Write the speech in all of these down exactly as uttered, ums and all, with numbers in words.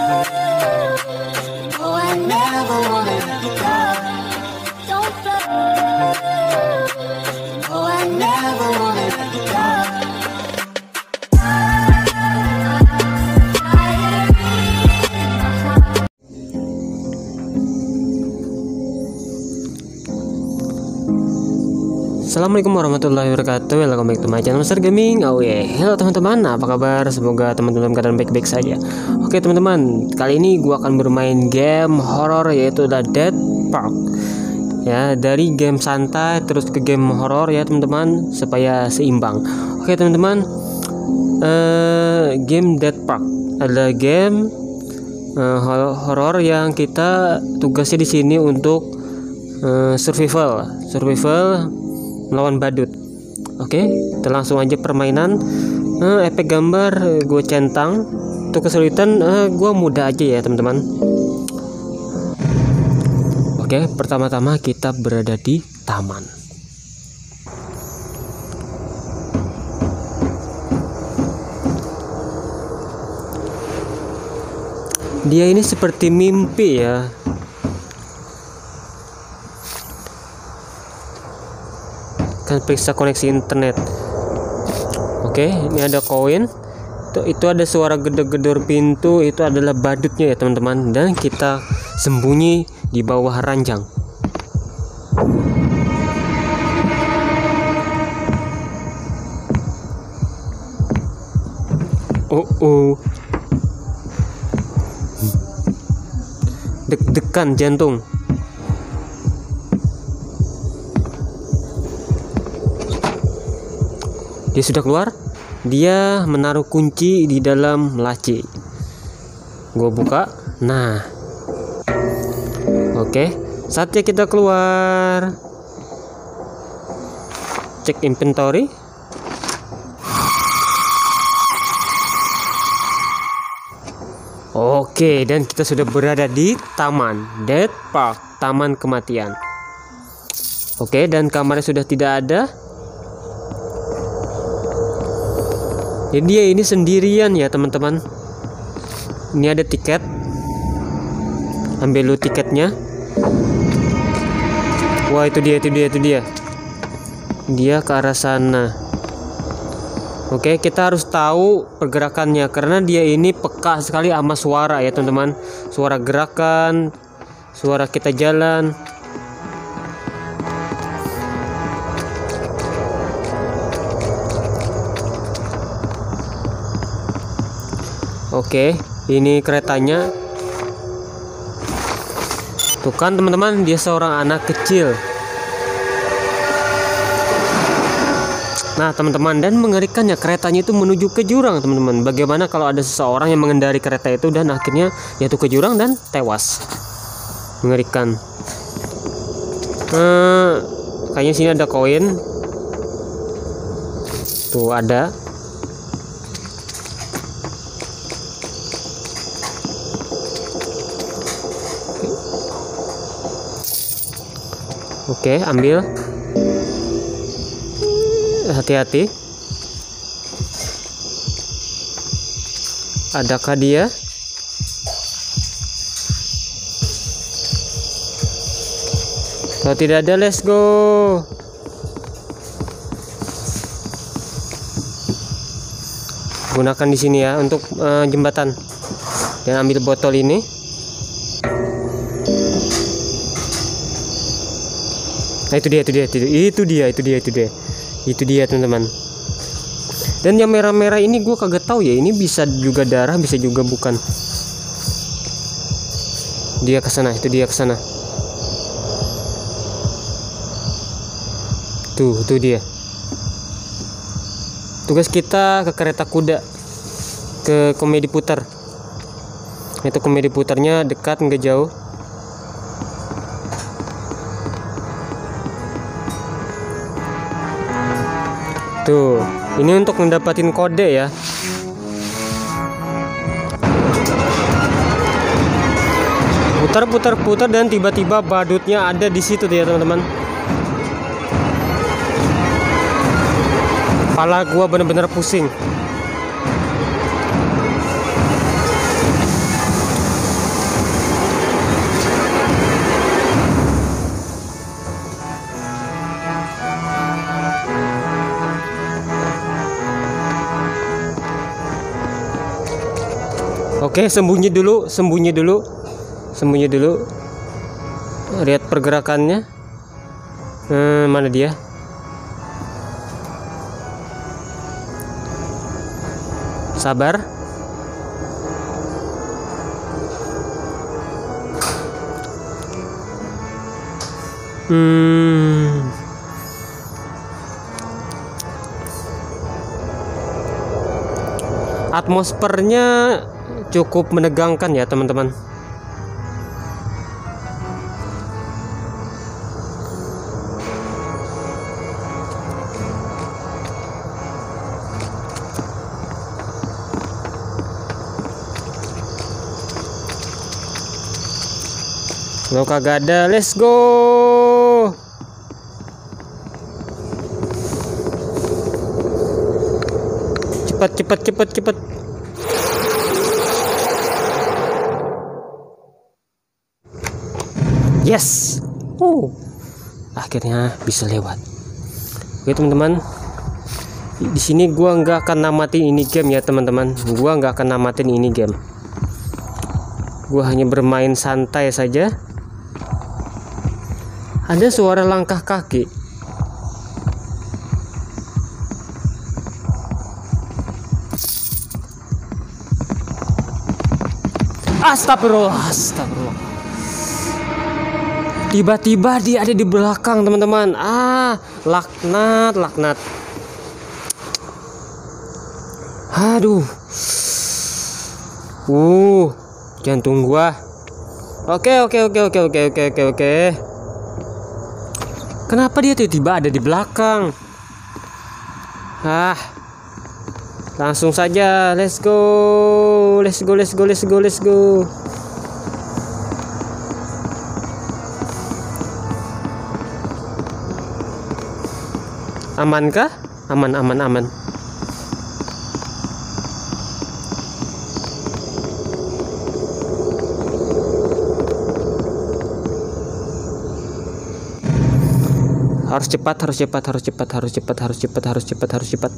Oh, I never wanna let you go. Don't fall. Oh, I never wanna let you go. Assalamualaikum warahmatullahi wabarakatuh. Welcome back to my channel Mister Gaming. Oh yeah. Halo teman-teman, apa kabar? Semoga teman-teman keadaan baik-baik saja. Oke teman-teman, kali ini gua akan bermain game horor yaitu The Dead Park. Ya, dari game santai terus ke game horor ya teman-teman, supaya seimbang. Oke teman-teman, uh, game Dead Park adalah game uh, horor yang kita tugasnya di sini untuk uh, survival, survival melawan badut. Oke, kita langsung aja permainan. uh, efek gambar gue centang. Untuk kesulitan uh, gue mudah aja ya teman-teman. Oke, pertama-tama kita berada di taman. Dia ini seperti mimpi ya. Periksa koneksi internet. Oke, ini ada koin. Itu, itu ada suara gedor-gedor pintu. Itu adalah badutnya ya teman-teman. Dan kita sembunyi di bawah ranjang. Oh oh, deg-degan jantung. Dia sudah keluar. Dia menaruh kunci di dalam laci. Gue buka. Nah, oke, saatnya kita keluar. Cek inventory. Oke, dan kita sudah berada di taman Dead Park, taman kematian. Oke, dan kamarnya sudah tidak ada. Jadi dia ini sendirian ya teman-teman. Ini ada tiket. Ambil dulu tiketnya. Wah, itu dia, itu dia, itu dia. Dia ke arah sana. Oke, kita harus tahu pergerakannya karena dia ini peka sekali sama suara ya teman-teman. Suara gerakan, suara kita jalan. Oke, ini keretanya. Tuh kan teman-teman, dia seorang anak kecil. Nah teman-teman, dan mengerikannya keretanya itu menuju ke jurang teman-teman. Bagaimana kalau ada seseorang yang mengendari kereta itu dan akhirnya jatuh ke jurang dan tewas? Mengerikan. Eh, kayaknya sini ada koin. Tuh ada. Oke, ambil. Hati-hati. Adakah dia? Kalau tidak ada, let's go. Gunakan di sini ya untuk uh, jembatan. Dan ambil botol ini. Nah itu dia, itu dia, itu dia, itu dia, itu dia, itu dia, itu dia teman-teman. Dan yang merah-merah ini gue kagak tahu ya, ini bisa juga darah, bisa juga bukan. Dia ke sana, itu dia ke sana. Tuh, tuh dia. Tugas kita ke kereta kuda, ke komedi putar. Itu komedi putarnya dekat, nggak jauh. Tuh, ini untuk mendapatkan kode ya. Putar, putar, putar, dan tiba-tiba badutnya ada di situ ya teman-teman. Kepala gua bener-bener pusing. Oke, sembunyi dulu, sembunyi dulu, sembunyi dulu. Lihat pergerakannya. Hmm, mana dia? Sabar. Hmm. Atmosfernya cukup menegangkan ya, teman-teman. Lo kagak ada, let's go. Cepat, cepat, cepat, cepat. Yes. Oh, akhirnya bisa lewat. Oke teman-teman, di sini gua nggak akan namatin ini game ya teman-teman. Gua nggak akan namatin ini game. Gua hanya bermain santai saja. Ada suara langkah kaki. Astagfirullah, astagfirullah. Tiba-tiba dia ada di belakang teman-teman. Ah, laknat, laknat. Aduh. Uh, jantung gua. Oke, oke, oke, oke, oke, oke, oke, oke. Kenapa dia tiba-tiba ada di belakang? Ah, langsung saja, let's go, let's go, let's go, let's go, let's go. Amankah? Aman, aman, aman. Harus cepat, harus cepat, harus cepat, harus cepat, harus cepat, harus cepat, harus cepat.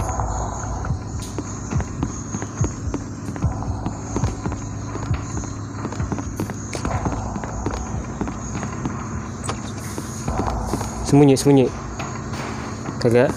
Sembunyi, sembunyi. Kagak.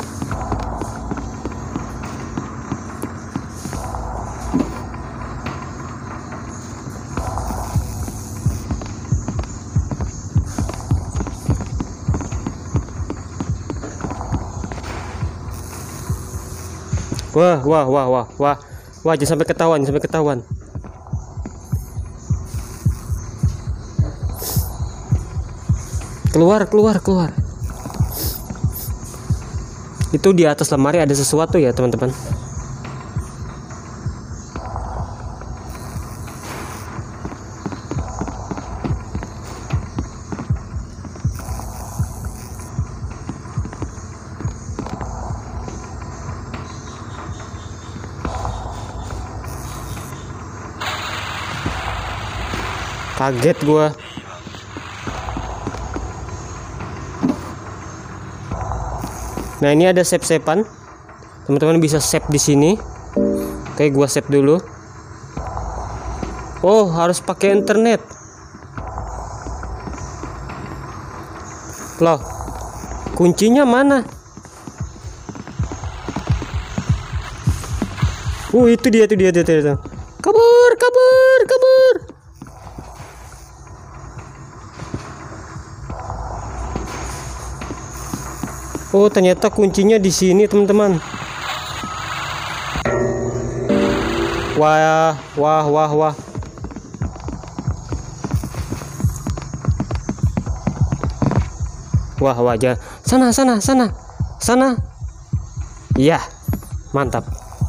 Wah, wah, wah, wah, wah, wah, jangan sampai ketahuan, jangan sampai ketahuan. Keluar, keluar, keluar. Itu di atas lemari ada sesuatu ya, teman-teman. Kaget gua. Nah, ini ada save-savean. Teman-teman bisa save di sini. Oke, gua save dulu. Oh, harus pakai internet. Loh, kuncinya mana? Uh, itu dia, itu dia, itu dia, itu. Kabur, kabur, kabur. Oh, ternyata kuncinya di sini, teman-teman. Wah, wah, wah, wah. Wah, wajah. Sana, sana, sana. Sana. Iya, mantap.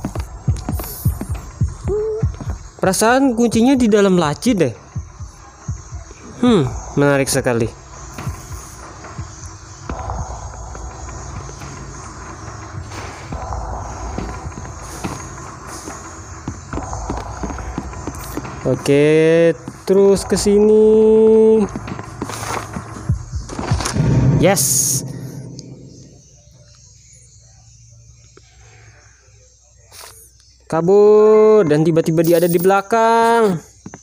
Perasaan kuncinya di dalam laci deh. Hmm, menarik sekali. Oke, terus ke sini. Yes. kabur, dan tiba-tiba dia ada di belakang.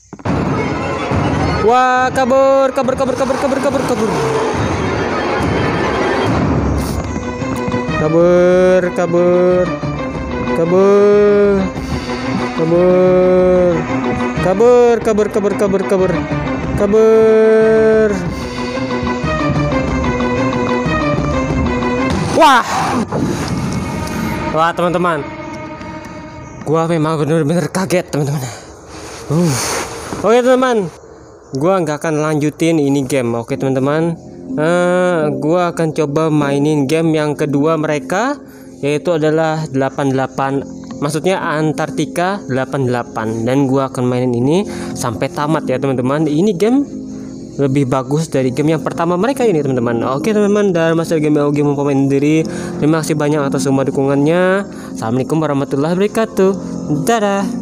Wah, kabur, kabur, kabur, kabur, kabur, kabur, kabur. Kabur, kabur. Kabur. Kabur. Kabur, kabur, kabur, kabur, kabur. Kabur. Wah. Wah, teman-teman. Gua memang benar-benar kaget, teman-teman. Uh. Oke, teman-teman. Gua nggak akan lanjutin ini game. Oke, teman-teman. Uh, gua akan coba mainin game yang kedua mereka, yaitu adalah delapan delapan, maksudnya Antartika delapan delapan, dan gua akan mainin ini sampai tamat ya, teman-teman. Ini game lebih bagus dari game yang pertama mereka ini, teman-teman. Oke, teman-teman, dan Master Game A O G mau pemain sendiri. Terima kasih banyak atas semua dukungannya. Assalamualaikum warahmatullahi wabarakatuh. Dadah.